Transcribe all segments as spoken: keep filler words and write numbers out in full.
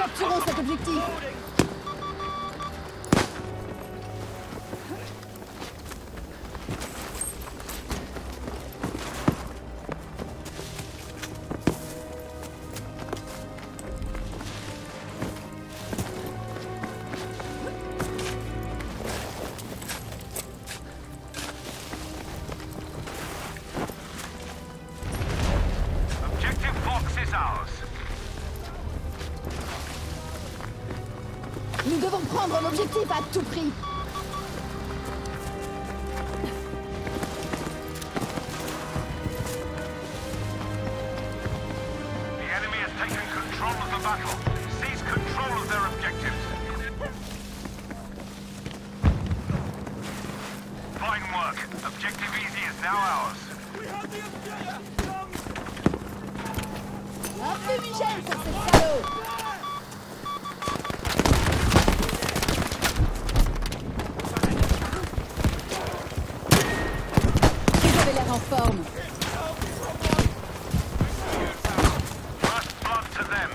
Capturons cet objectif. Nous devons prendre l'objectif à tout prix. The enemy has taken control of the battle. Seize control of their objectives. Fine work. Objective easy is now ours. We have the objective. Un fumigène pour ces salauds. En forme. First blood to them.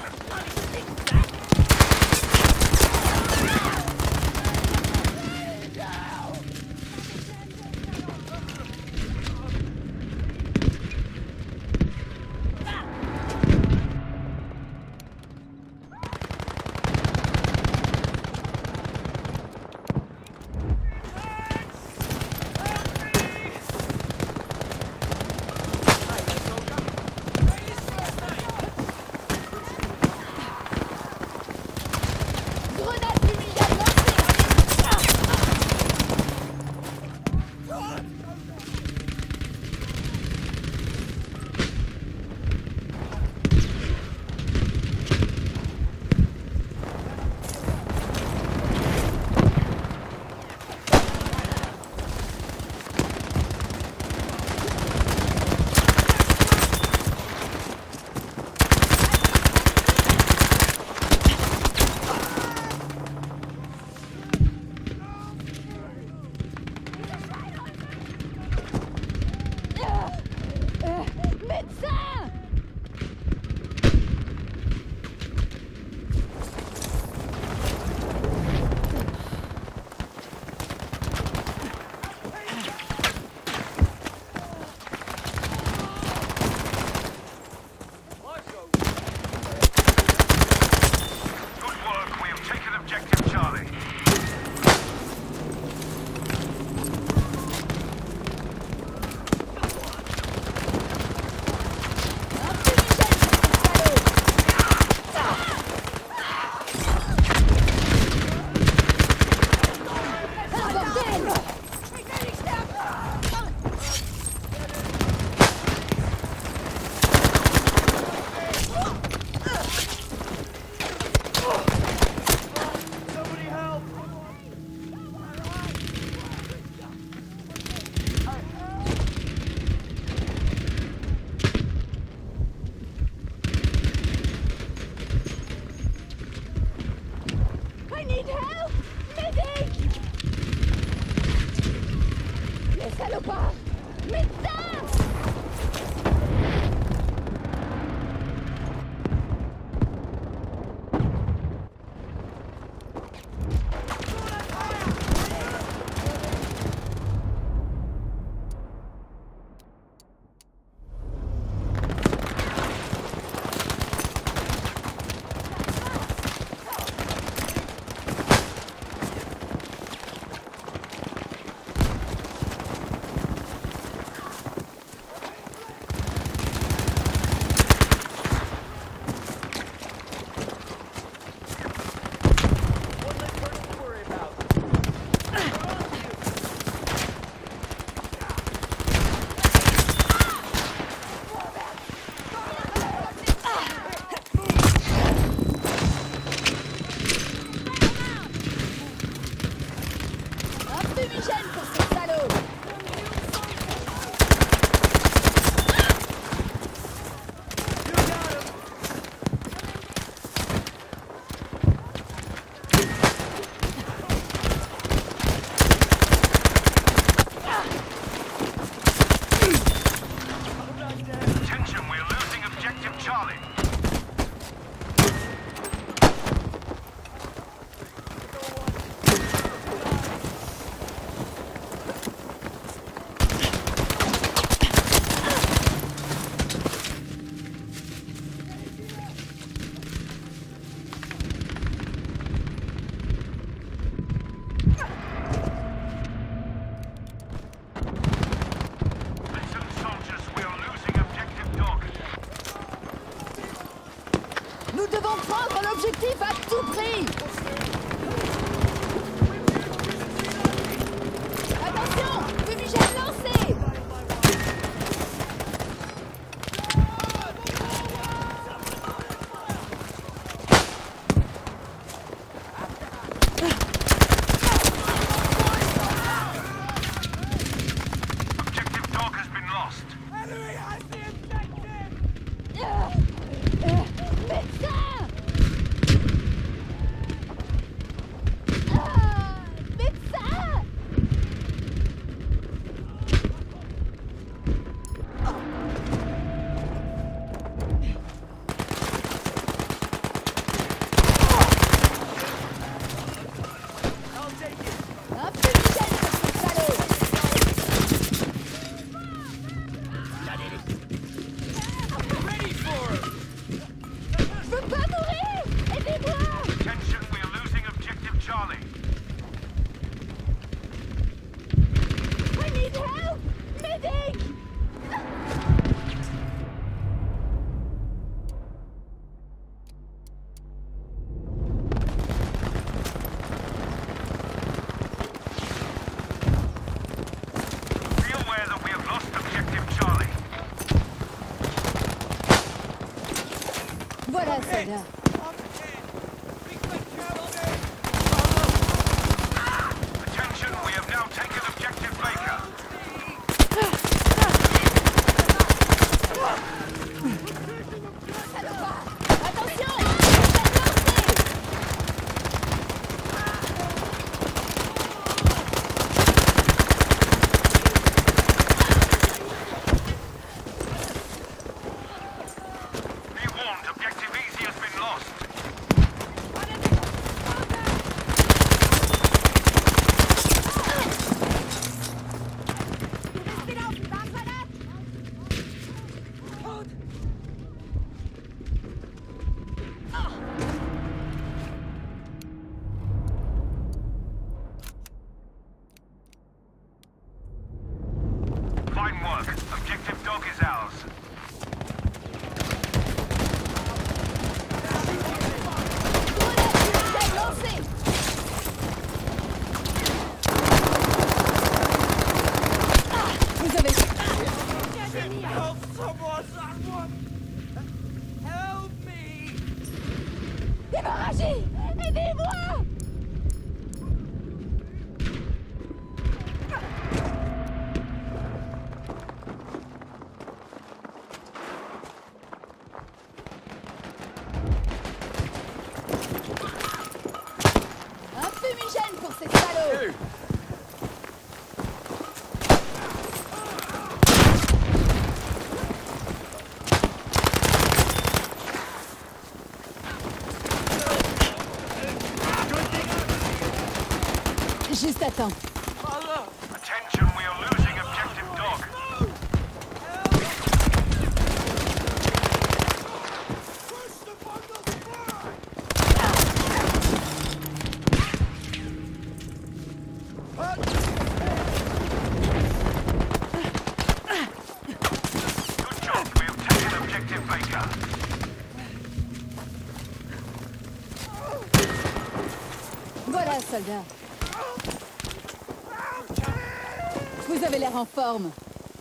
Salopard! Médecin! Fumigène pour ces salauds! Attention, we're losing objective Charlie. soldat. Attention, we have now taken objective Baker. Attention! Be warned, objective easy has been lost. Fine work. Objective dog is ours. Grenade lancée! Ah, vous avez... Help someone! Someone! Help me! Hémorragie! Aidez-moi! Un fumigène pour ces salauds! Juste à temps. Attention, we are losing objective dog. Good job, we have taken objective Baker. Voilà, soldat. Vous avez l'air en forme.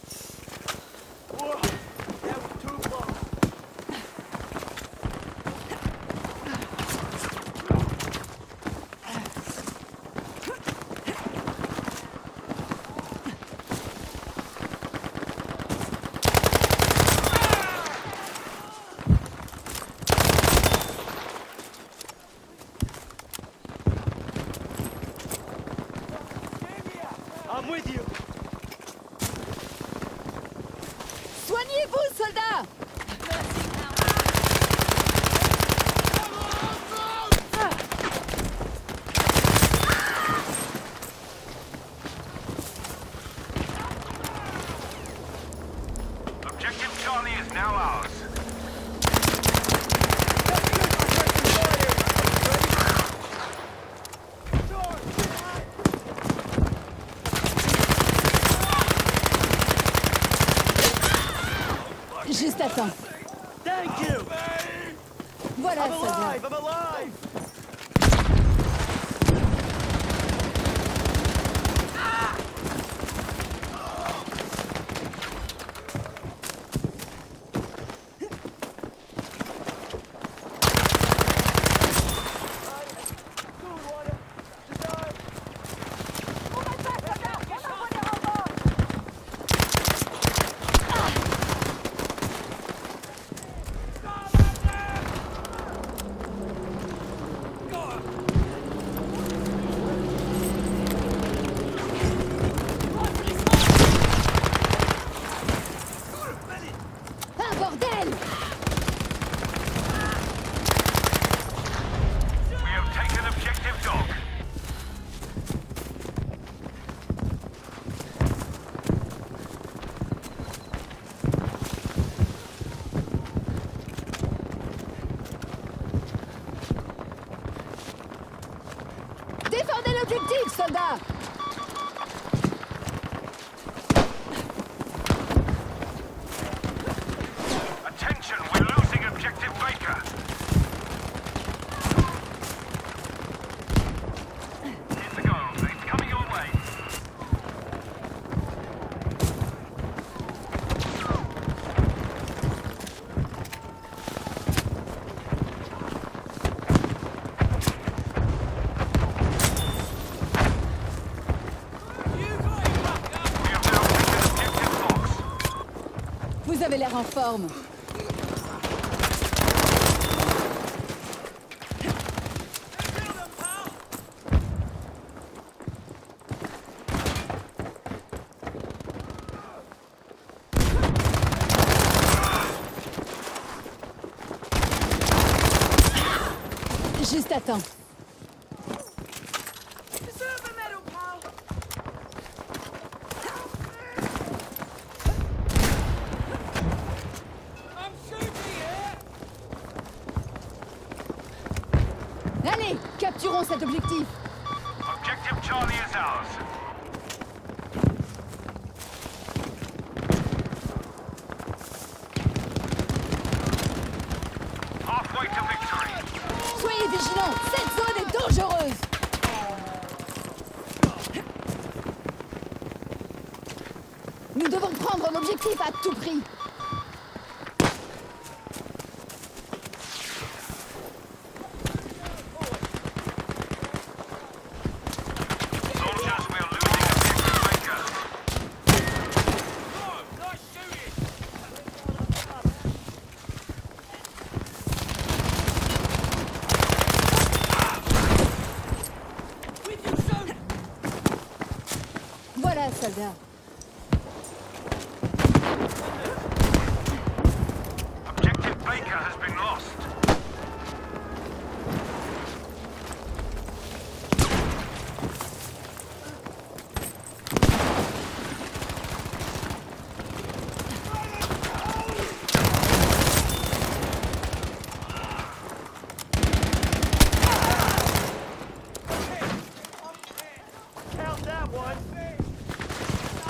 I'm with you! Soignez-vous, soldats! Objective Charlie is now ours. Juste à temps. Thank you! Voilà, I'm soldat. alive! I'm alive! Un bordel! We have taken objective dog. Défendez l'objectif, soldats! Attention, we're losing objective Baker. Here's the goal. It's coming your way. Vous avez l'air en forme. Juste à temps. Deserve a medal, pal. I'm shooting here. Allez, capturons cet objectif. Objective Charlie is ours. Halfway to victory. Soyez vigilants, cette zone est dangereuse. Nous devons prendre l'objectif à tout prix. Soldiers, we are losing objective Baker. Oh, nice shooting. With you soon. Voilà, soldat. Objective Baker has been lost. Count that one.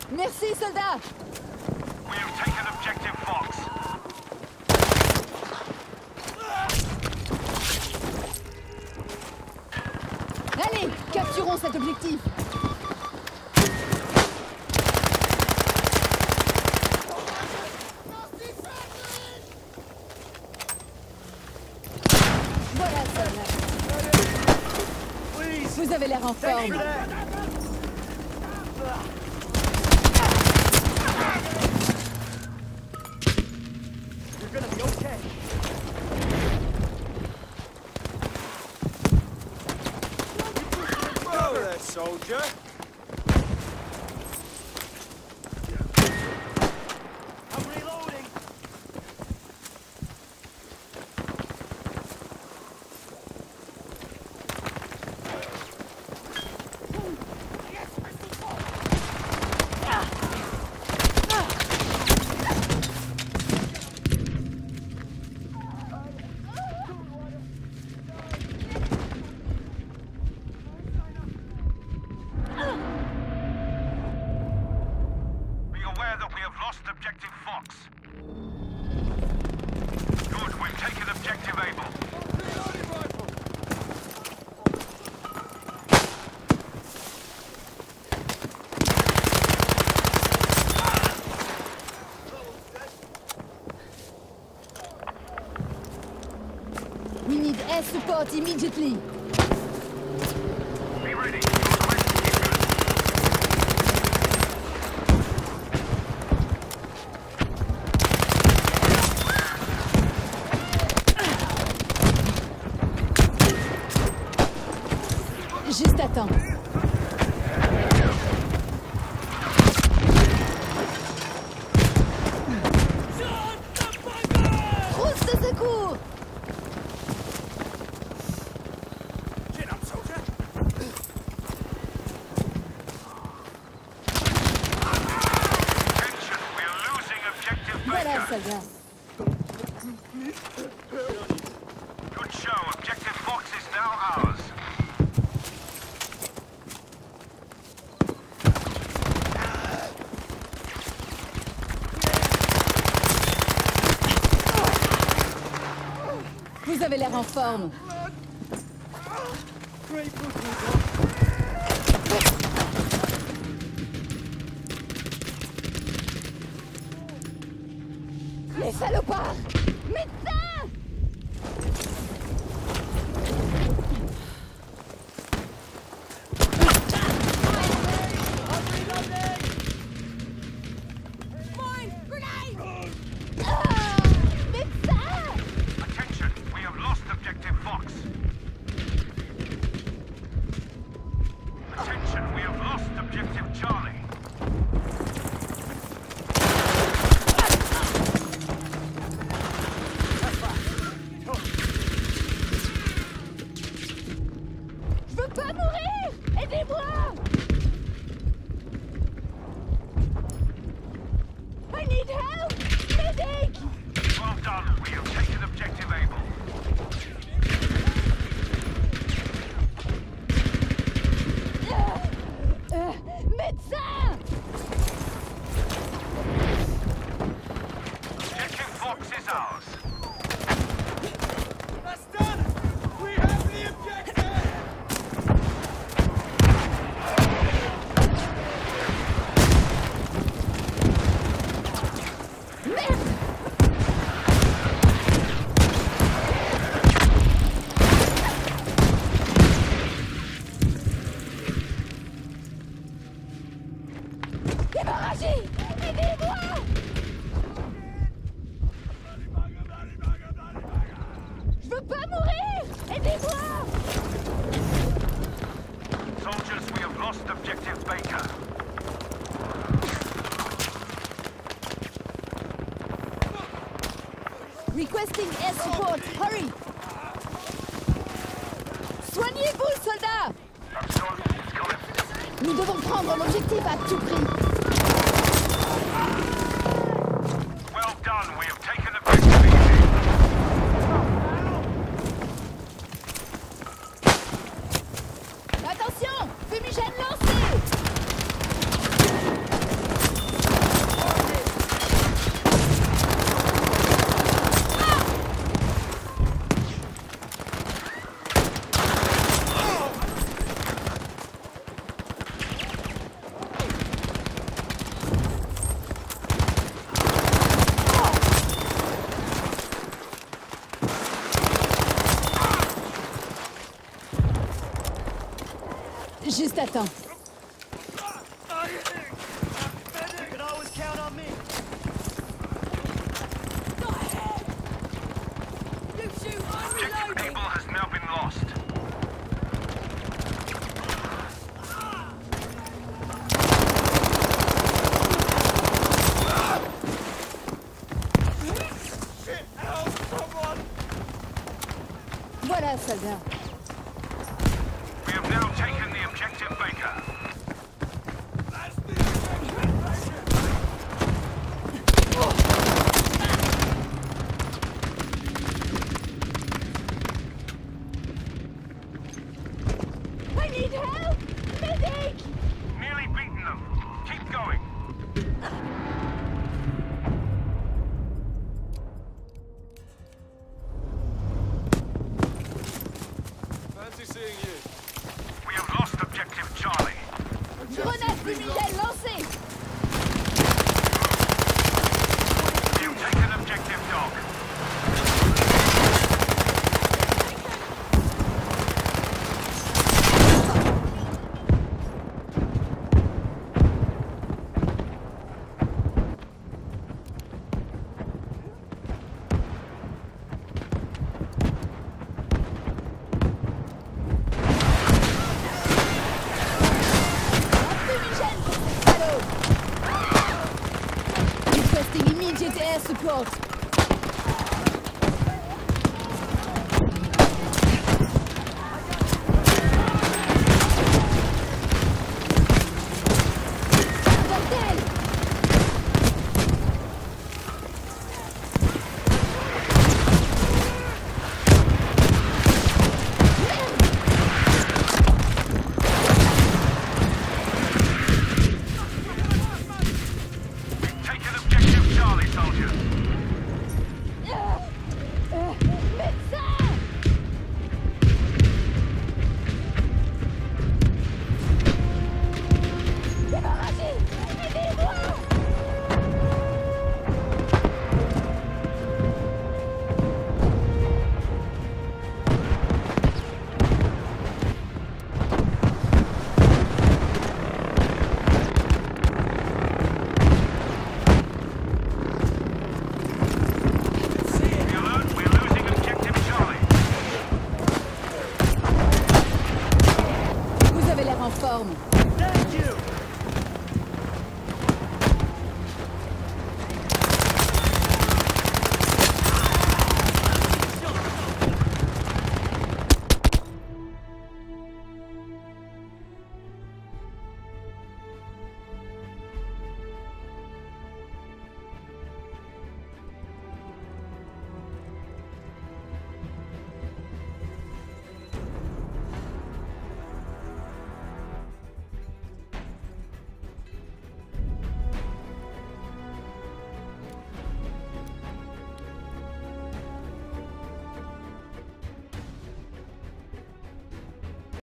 Merci, soldat. We have taken objective Fox. Allez, capturons cet objectif. Voilà, soldat. Vous avez l'air en forme. Soldier. I'm reloading. Objective Fox. Good, we've taken objective Able. We need air support immediately. Be ready. Juste à temps. Trousse de secours! Get up, soldier. Attention, we are losing objective Voilà, Baker. soldat. Good show. Objective Fox is now ours. Vous avez l'air en forme. Les salopards! Médecin! Mine! Grenade! Ah! Médecin! Attention, we have lost objective Fox. Attention, we have lost objective Charlie. Je veux pas mourir! Aidez-moi! I need help! Medic! Well done, we have taken objective Able. Euh, euh, médecin! Objective Fox is ours. That's done. We have the objective. Merde! Hémorragie! Aidez-moi! Je veux pas mourir! Aidez-moi! Soldiers, we have lost objective Baker. Requesting air support! Hurry! Soignez-vous, soldats! Absolutely, it's coming. Nous devons prendre l'objectif à tout prix. Well done, we have taken objective Easy. Attention! Fumigène lancé! t'attends. You can always count on me. You shoot, I'm Objective reloading! Able has now been lost. Shit, help, someone! Voilà, soldat. We have now taken the objective Baker. That's the objective! I need help! Medic! Nearly beaten them. Keep going. Fancy seeing you. We have lost objective Charlie. Grenade fumigène lancée! We have taken objective Dog. Fumigène pour ces salauds! Requesting immediate air support!